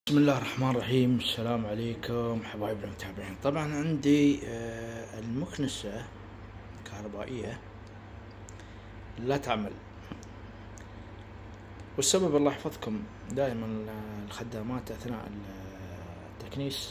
بسم الله الرحمن الرحيم. السلام عليكم حبايبنا المتابعين. طبعا عندي المكنسة الكهربائية لا تعمل، والسبب الله يحفظكم دائما الخدامات أثناء التكنيس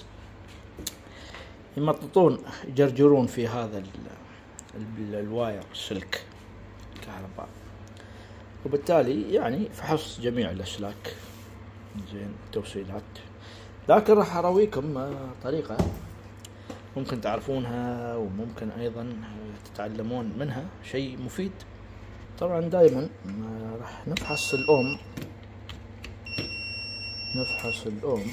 يمططون يجرجرون في هذا الواير السلك الكهرباء، وبالتالي يعني فحص جميع الأسلاك زين توصيلات، لكن راح اراويكم طريقة ممكن تعرفونها وممكن ايضا تتعلمون منها شيء مفيد. طبعا دائما راح نفحص الأم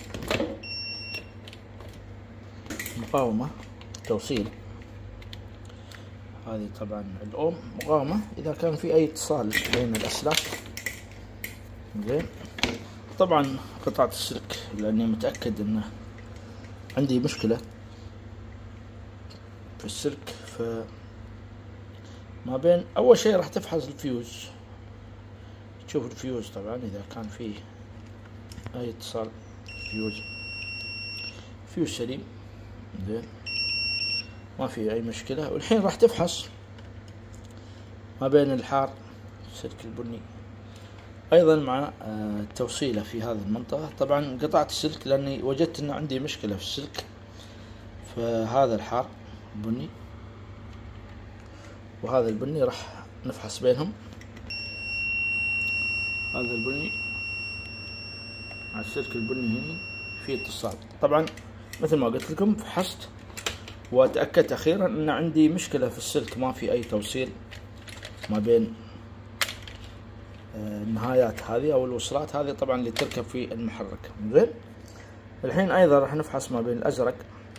مقاومة توصيل. هذه طبعا الأم مقاومة إذا كان في أي اتصال بين الأسلاك. زين طبعا قطعة السلك لأني متأكد أنه عندي مشكلة في السلك، فما بين أول شيء راح تفحص الفيوز، تشوف الفيوز طبعا إذا كان فيه أي اتصال فيوز سليم زين ما في أي مشكلة. والحين راح تفحص ما بين الحار السلك البني ايضا مع التوصيله في هذه المنطقة. طبعا قطعت السلك لاني وجدت ان عندي مشكلة في السلك، فهذا الحار بني وهذا البني راح نفحص بينهم. هذا البني مع السلك البني هنا في اتصال. طبعا مثل ما قلت لكم فحصت وتأكدت اخيرا ان عندي مشكلة في السلك، ما في اي توصيل ما بين النهايات هذه او الوصلات هذه طبعا اللي تركب في المحرك. زين الحين ايضا راح نفحص ما بين الازرق،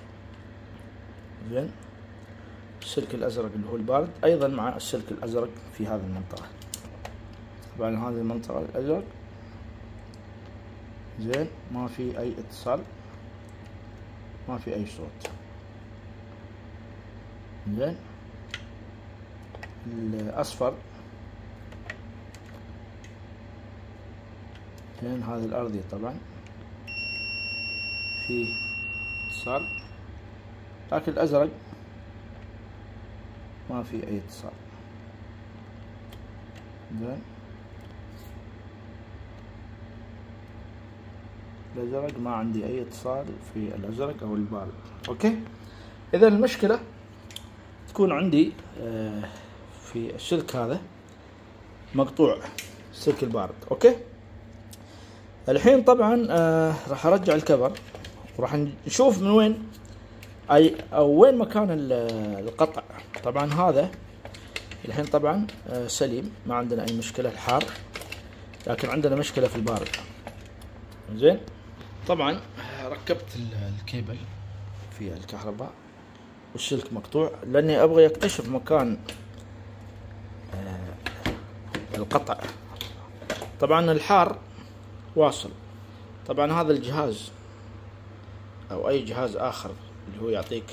زين السلك الازرق اللي هو البارد ايضا مع السلك الازرق في هذه المنطقة. طبعا هذه المنطقة الازرق زين ما في اي اتصال ما في اي صوت. زين الاصفر زين هذه الأرضية طبعا في اتصال، لكن الأزرق ما في أي اتصال. زين الأزرق ما عندي أي اتصال في الأزرق أو البارد. أوكي، إذا المشكلة تكون عندي في السلك هذا مقطوع السلك البارد. أوكي الحين طبعا راح ارجع الكفر وراح نشوف من وين او وين مكان القطع. طبعا هذا الحين طبعا سليم ما عندنا اي مشكلة الحار، لكن عندنا مشكلة في البارد. زين طبعا ركبت الكيبل في الكهرباء والسلك مقطوع لاني ابغى اكتشف مكان القطع. طبعا الحار واصل. طبعا هذا الجهاز او اي جهاز اخر اللي هو يعطيك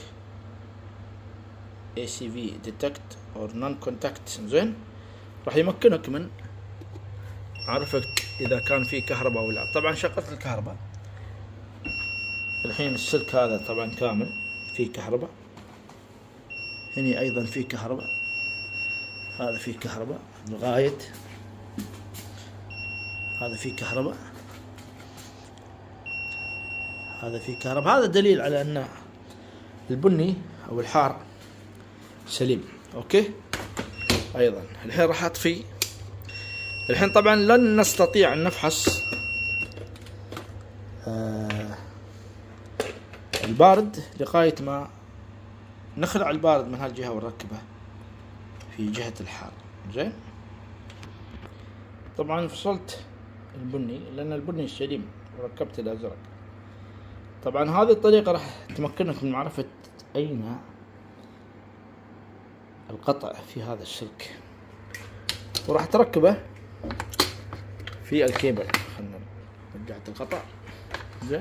ACV detect or non contact زين راح يمكنك من معرفة اذا كان في كهرباء او لا. طبعا شغلت الكهرباء الحين السلك هذا طبعا كامل فيه كهرباء، هني ايضا فيه كهرباء، هذا فيه كهرباء لغاية هذا فيه كهرباء، هذا فيه كهرباء. هذا دليل على ان البني او الحار سليم. اوكي ايضا الحين راح اطفي. الحين طبعا لن نستطيع ان نفحص البارد لغاية ما نخلع البارد من هالجهة ونركبه في جهة الحار. زين طبعا فصلت البني لان البني سليم وركبت الازرق. طبعا هذه الطريقة راح تمكنك من معرفة أين القطع في هذا السلك، وراح تركبه في الكيبل. خلنا رجعت القطع. زين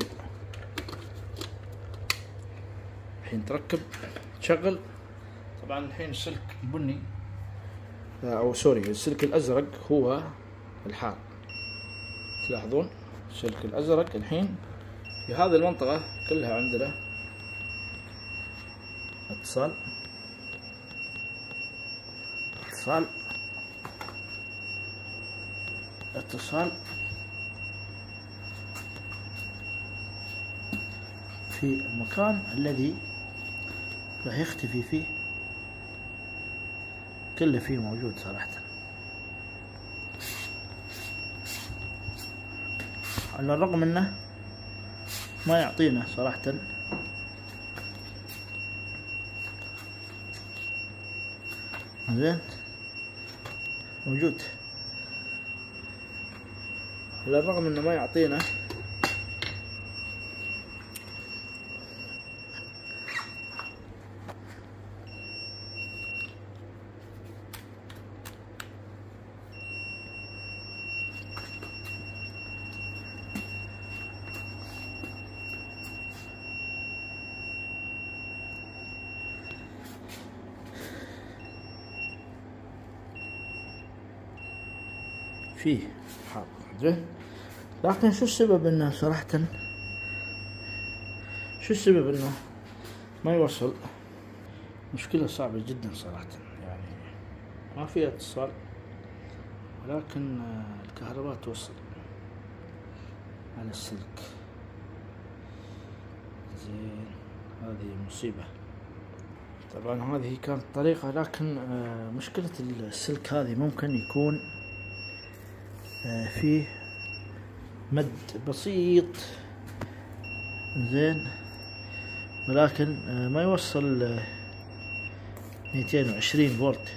الحين تركب تشغل. طبعا الحين السلك البني او سوري السلك الازرق هو الحار، تلاحظون السلك الازرق الحين في هذه المنطقة كلها عندنا اتصال اتصال اتصال في المكان الذي راح يختفي فيه كله فيه موجود صراحة. على الرغم انه ما يعطينا صراحة زين موجود، على الرغم انه ما يعطينا فيه حاضر زين. لكن شو السبب انه صراحة شو السبب انه ما يوصل؟ مشكلة صعبة جدا صراحة، يعني ما فيها اتصال ولكن الكهرباء توصل على السلك. زين هذه مصيبة. طبعا هذه كانت طريقة، لكن مشكلة السلك هذه ممكن يكون فيه مد بسيط زين، ولكن ما يوصل 220 فولت.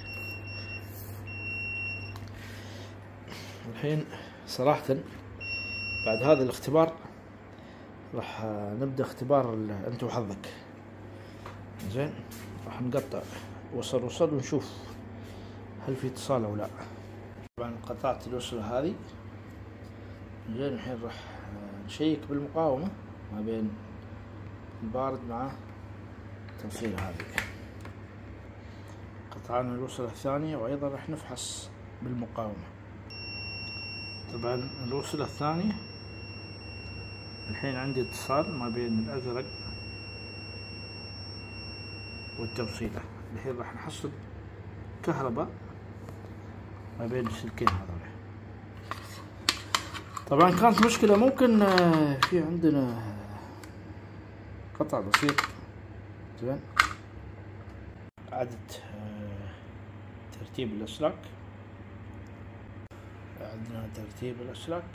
الحين صراحة بعد هذا الاختبار راح نبدأ اختبار انت وحظك زين. راح نقطع وصل ونشوف هل في اتصال او لا. طبعا قطعت الوصلة هذه زين. الحين راح نشيك بالمقاومة ما بين البارد مع التوصيلة هذه. قطعنا الوصلة الثانية وأيضا راح نفحص بالمقاومة. طبعا الوصلة الثانية الحين عندي اتصال ما بين الأزرق والتوصيلة. الحين راح نحصل كهرباء ما بين السلكين هذول. طبعا كانت مشكلة، ممكن في عندنا قطع بسيط زين. إعادة ترتيب الأسلاك، عندنا ترتيب الأسلاك.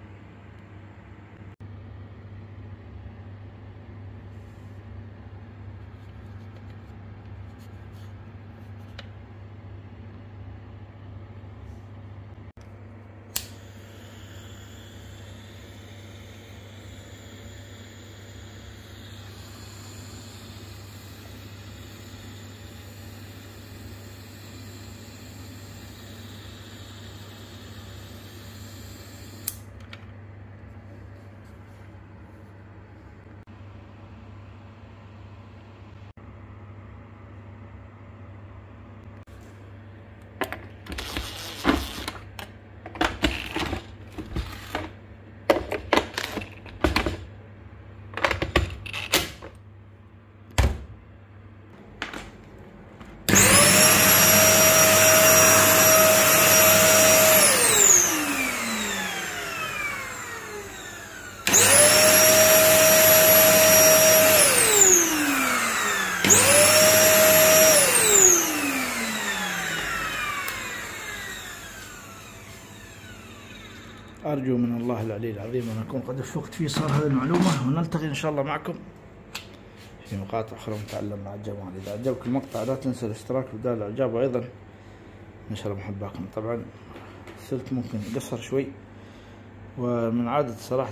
أرجو من الله العلي العظيم أن أكون قد وفقت في إيصال هذه المعلومة، ونلتقي إن شاء الله معكم في مقاطع أخرى ونتعلم مع الجمال. إذا عجبك المقطع لا تنسى الاشتراك بدال الإعجاب، وأيضا نشر محباكم. طبعا السلك ممكن قصر شوي، ومن عادة صراحة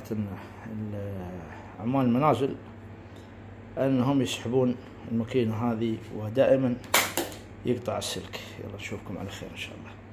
عمال المنازل أنهم يسحبون الماكينة هذه ودائما يقطع السلك. يلا نشوفكم على خير إن شاء الله.